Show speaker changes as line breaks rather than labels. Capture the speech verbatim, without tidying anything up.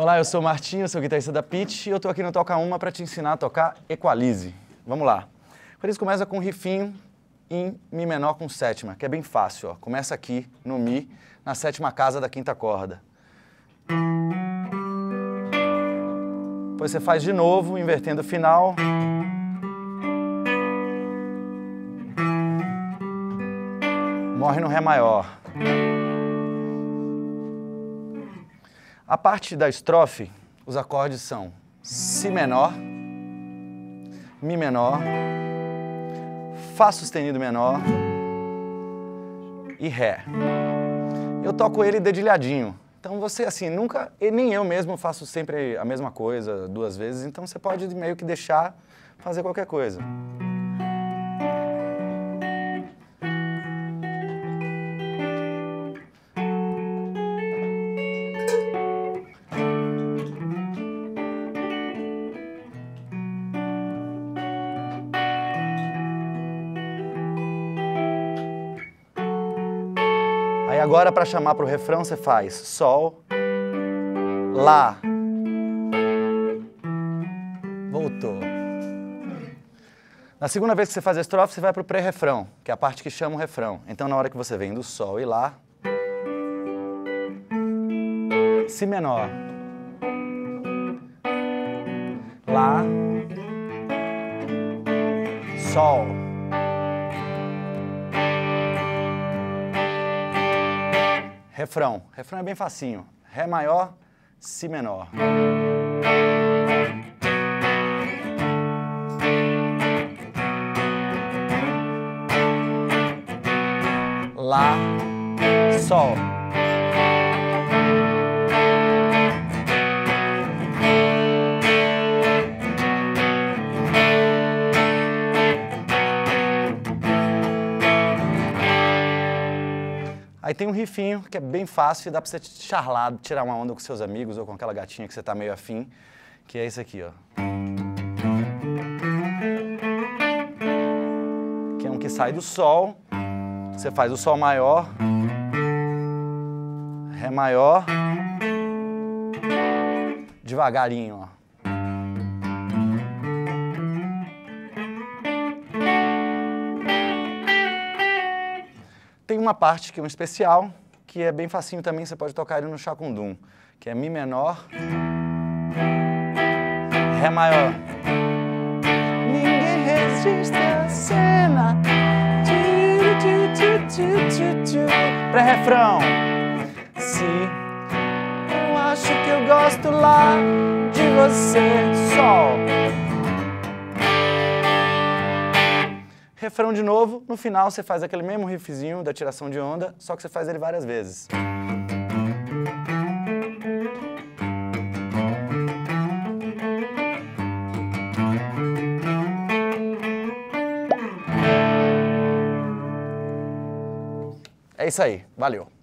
Olá, eu sou o Martinho, sou guitarrista da Pitty e eu tô aqui no Toca Uma para te ensinar a tocar Equalize. Vamos lá. Equalize começa com um rifinho em Mi menor com sétima, que é bem fácil, ó. Começa aqui no Mi, na sétima casa da quinta corda. Depois você faz de novo, invertendo o final. Morre no Ré maior. A parte da estrofe, os acordes são Si menor, Mi menor, Fá sustenido menor e Ré. Eu toco ele dedilhadinho. Então você, assim, nunca, e nem eu mesmo faço sempre a mesma coisa duas vezes, então você pode meio que deixar fazer qualquer coisa. Aí agora, para chamar para o refrão, você faz Sol, Lá. Voltou. Na segunda vez que você faz a estrofe, você vai para o pré-refrão, que é a parte que chama o refrão. Então, na hora que você vem do Sol e Lá, Si menor, Lá, Sol. Refrão. Refrão é bem facinho. Ré maior, Si menor. Lá, Sol. Aí tem um rifinho que é bem fácil e dá pra você charlar, tirar uma onda com seus amigos ou com aquela gatinha que você tá meio afim, que é esse aqui, ó. Que é um que sai do Sol, você faz o Sol maior, Ré maior, devagarinho, ó. Tem uma parte que é um especial, que é bem facinho também, você pode tocar ele no Chacundum, que é Mi menor, Ré maior. Ninguém resiste à cena. Pré-refrão. Si, eu acho que eu gosto lá de você, Sol. Refrão de novo, no final você faz aquele mesmo riffzinho da tiração de onda, só que você faz ele várias vezes. É isso aí, valeu!